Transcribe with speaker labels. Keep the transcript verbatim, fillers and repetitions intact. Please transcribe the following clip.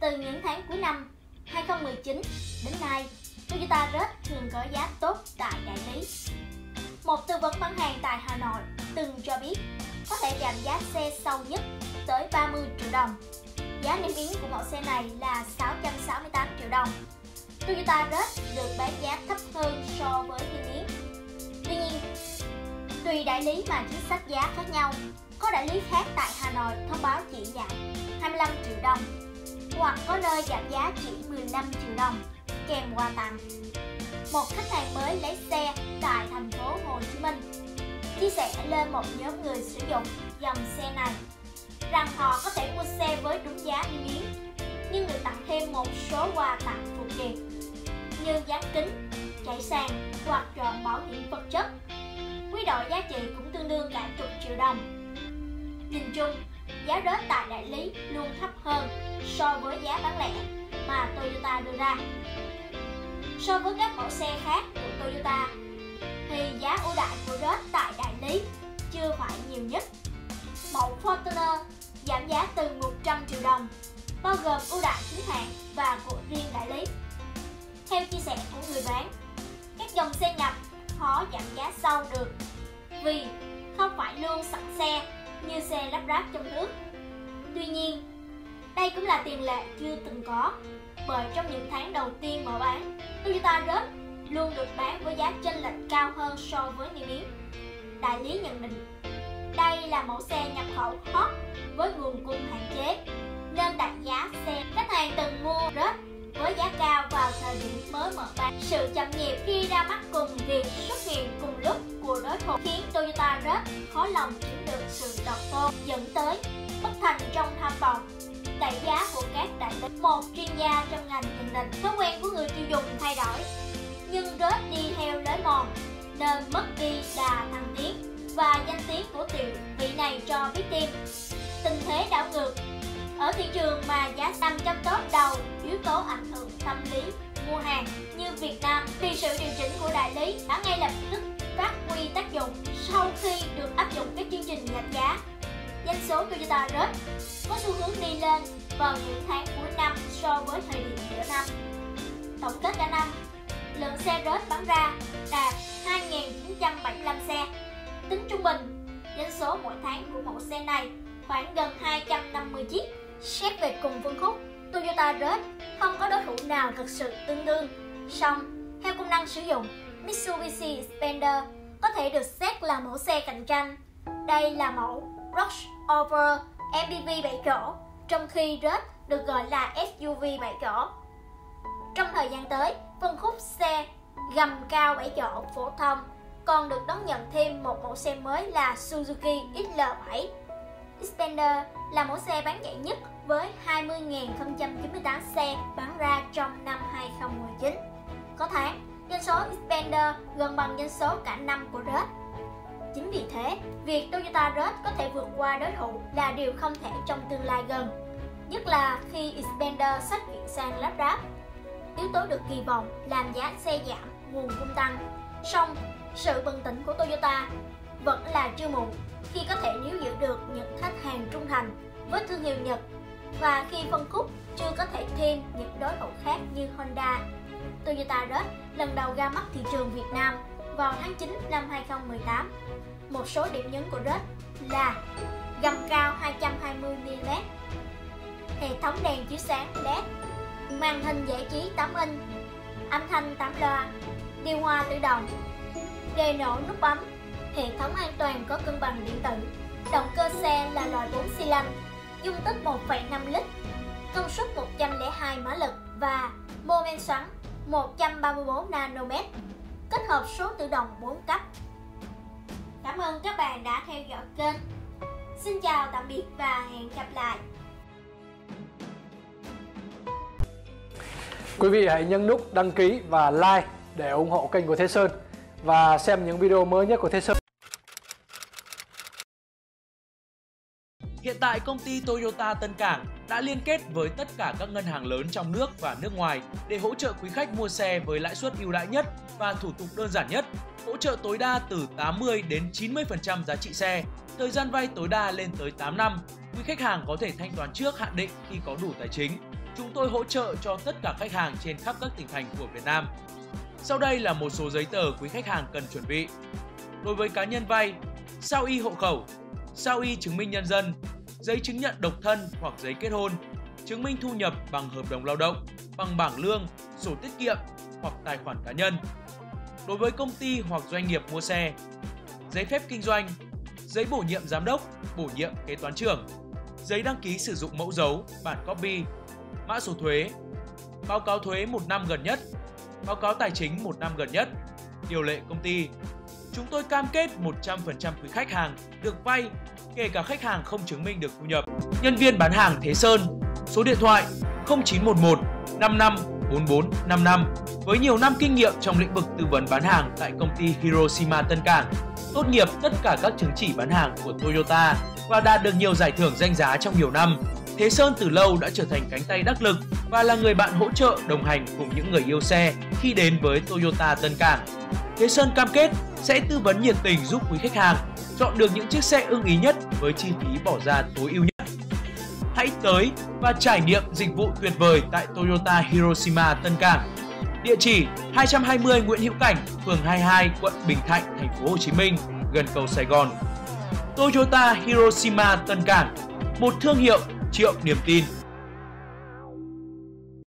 Speaker 1: từ những tháng cuối năm hai không một chín đến nay, Toyota Rush thường có giá tốt tại đại lý. Một tư vấn bán hàng tại Hà Nội từng cho biết có thể giảm giá xe sâu nhất tới ba mươi triệu đồng. Giá niêm yết của mẫu xe này là sáu trăm sáu mươi tám triệu đồng. Toyota Rush được bán giá thấp hơn so với niêm yết. Tuy nhiên, tùy đại lý mà chính sách giá khác nhau. Có đại lý khác tại Hà Nội thông báo chỉ giảm hai mươi lăm triệu đồng, hoặc có nơi giảm giá chỉ mười lăm triệu đồng kèm quà tặng. Một khách hàng mới lấy xe tại thành phố Hồ Chí Minh chia sẻ lên một nhóm người sử dụng dòng xe này rằng họ có thể mua xe với đúng giá niêm yết, nhưng được tặng thêm một số quà tặng phụ kiện như dán kính, chạy sàn hoặc trọn bảo hiểm vật chất. Quy đổi giá trị cũng tương đương cả chục triệu đồng. Nhìn chung, giá Rush tại đại lý luôn thấp hơn so với giá bán lẻ mà Toyota đưa ra. So với các mẫu xe khác của Toyota, thì giá ưu đãi của Rush tại đại lý chưa phải nhiều nhất. Mẫu Fortuner giảm giá từ một trăm triệu đồng, bao gồm ưu đãi chính hãng và của riêng đại lý. Theo chia sẻ của người bán, các dòng xe nhập khó giảm giá sâu được vì không phải luôn sẵn xe như xe lắp ráp trong nước. Tuy nhiên, đây cũng là tiền lệ chưa từng có, bởi trong những tháng đầu tiên mở bán, Toyota Rush luôn được bán với giá chênh lệch cao hơn so với niêm yết. Đại lý nhận định đây là mẫu xe nhập khẩu hot với nguồn cung hạn chế, nên đặt giá xe. Khách hàng từng mua Rush với giá cao vào thời điểm mới mở bán. Sự chậm nhịp khi ra mắt cùng việc xuất hiện cùng lúc của đối thủ khiến Toyota Rush khó lòng chiếm được sự độc tôn, dẫn tới bất thành trong tham vọng đẩy giá của các đại lý. Một chuyên gia trong ngành nhận định thói quen của người tiêu dùng thay đổi, nhưng Rush đi theo lối mòn nên mất đi đà thăng tiến và danh tiếng của tiểu vị này cho biết thêm. Tình thế đảo ngược ở thị trường mà giá nằm trong top đầu yếu tố ảnh hưởng tâm lý mua hàng như Việt Nam, thì sự điều chỉnh của đại lý đã ngay lập tức phát huy tác dụng sau khi được áp dụng các chương trình giảm giá. Doanh số Toyota Rush có xu hướng đi lên vào những tháng cuối năm so với thời điểm giữa năm. Tổng kết cả năm, lượng xe Rush bán ra đạt hai nghìn chín trăm bảy mươi lăm xe. Tính trung bình, doanh số mỗi tháng của mẫu xe này khoảng gần hai trăm năm mươi chiếc. Xét về cùng phân khúc, Toyota Rush không có đối thủ nào thực sự tương đương. Song, theo công năng sử dụng, Mitsubishi Xpander có thể được xét là mẫu xe cạnh tranh. Đây là mẫu crossover em pê vê bảy chỗ, trong khi Rush được gọi là ét u vê bảy chỗ. Trong thời gian tới, phân khúc xe gầm cao bảy chỗ phổ thông còn được đón nhận thêm một mẫu xe mới là Suzuki ích lờ bảy. Xpander là mẫu xe bán chạy nhất với hai mươi nghìn không trăm chín mươi tám xe bán ra trong năm hai không một chín. Có tháng, doanh số Xpander gần bằng doanh số cả năm của Rush. Chính vì thế, việc Toyota Rush có thể vượt qua đối thủ là điều không thể trong tương lai gần, nhất là khi Xpander sắp chuyển sang lắp ráp. Yếu tố được kỳ vọng làm giá xe giảm, nguồn cung tăng. Song, sự bừng tỉnh của Toyota vẫn là chưa muộn khi có thể níu giữ được những khách hàng trung thành với thương hiệu Nhật, và khi phân khúc chưa có thể thêm những đối thủ khác như Honda. Toyota Rush lần đầu ra mắt thị trường Việt Nam vào tháng chín năm hai không một tám. Một số điểm nhấn của Rush là gầm cao hai trăm hai mươi mi li mét, hệ thống đèn chiếu sáng led, màn hình giải trí tám inch, âm thanh tám loa, điều hòa tự động, đề nổ nút bấm, hệ thống an toàn có cân bằng điện tử. Động cơ xe là loại bốn xi lanh, dung tích một phẩy năm lít, công suất một trăm lẻ hai mã lực và mô men xoắn một trăm ba mươi tư nanomet, kết hợp số tự động bốn cấp. Cảm ơn các bạn đã theo dõi kênh. Xin chào tạm biệt và hẹn gặp lại.
Speaker 2: Quý vị hãy nhấn nút đăng ký và like để ủng hộ kênh của Thế Sơn và xem những video mới nhất của Thế Sơn.
Speaker 3: Hiện tại công ty Toyota Tân Cảng đã liên kết với tất cả các ngân hàng lớn trong nước và nước ngoài để hỗ trợ quý khách mua xe với lãi suất ưu đãi nhất và thủ tục đơn giản nhất, hỗ trợ tối đa từ tám mươi đến chín mươi phần trăm giá trị xe, thời gian vay tối đa lên tới tám năm. Quý khách hàng có thể thanh toán trước hạn định khi có đủ tài chính. chúng tôi hỗ trợ cho tất cả khách hàng trên khắp các tỉnh thành của Việt Nam. Sau đây là một số giấy tờ quý khách hàng cần chuẩn bị. Đối với cá nhân vay, sao y hộ khẩu, sao y chứng minh nhân dân, giấy chứng nhận độc thân hoặc giấy kết hôn, chứng minh thu nhập bằng hợp đồng lao động, bằng bảng lương, sổ tiết kiệm hoặc tài khoản cá nhân. Đối với công ty hoặc doanh nghiệp mua xe, giấy phép kinh doanh, giấy bổ nhiệm giám đốc, bổ nhiệm kế toán trưởng, giấy đăng ký sử dụng mẫu dấu, bản copy, mã số thuế, báo cáo thuế một năm gần nhất, báo cáo tài chính một năm gần nhất, điều lệ công ty. Chúng tôi cam kết một trăm phần trăm quý khách hàng được vay, kể cả khách hàng không chứng minh được thu nhập. Nhân viên bán hàng Thế Sơn, số điện thoại không chín một một năm năm bốn bốn năm năm. Với nhiều năm kinh nghiệm trong lĩnh vực tư vấn bán hàng tại công ty Hiroshima Tân Cảng, tốt nghiệp tất cả các chứng chỉ bán hàng của Toyota và đạt được nhiều giải thưởng danh giá trong nhiều năm, Thế Sơn từ lâu đã trở thành cánh tay đắc lực và là người bạn hỗ trợ đồng hành cùng những người yêu xe khi đến với Toyota Tân Cảng. Thế Sơn cam kết sẽ tư vấn nhiệt tình giúp quý khách hàng chọn được những chiếc xe ưng ý nhất với chi phí bỏ ra tối ưu nhất. Hãy tới và trải nghiệm dịch vụ tuyệt vời tại Toyota Hiroshima Tân Cảng. Địa chỉ hai trăm hai mươi Nguyễn Hữu Cảnh, phường hai mươi hai, quận Bình Thạnh, thành phố Hồ Chí Minh, gần cầu Sài Gòn. Toyota Hiroshima Tân Cảng, một thương hiệu triệu niềm tin.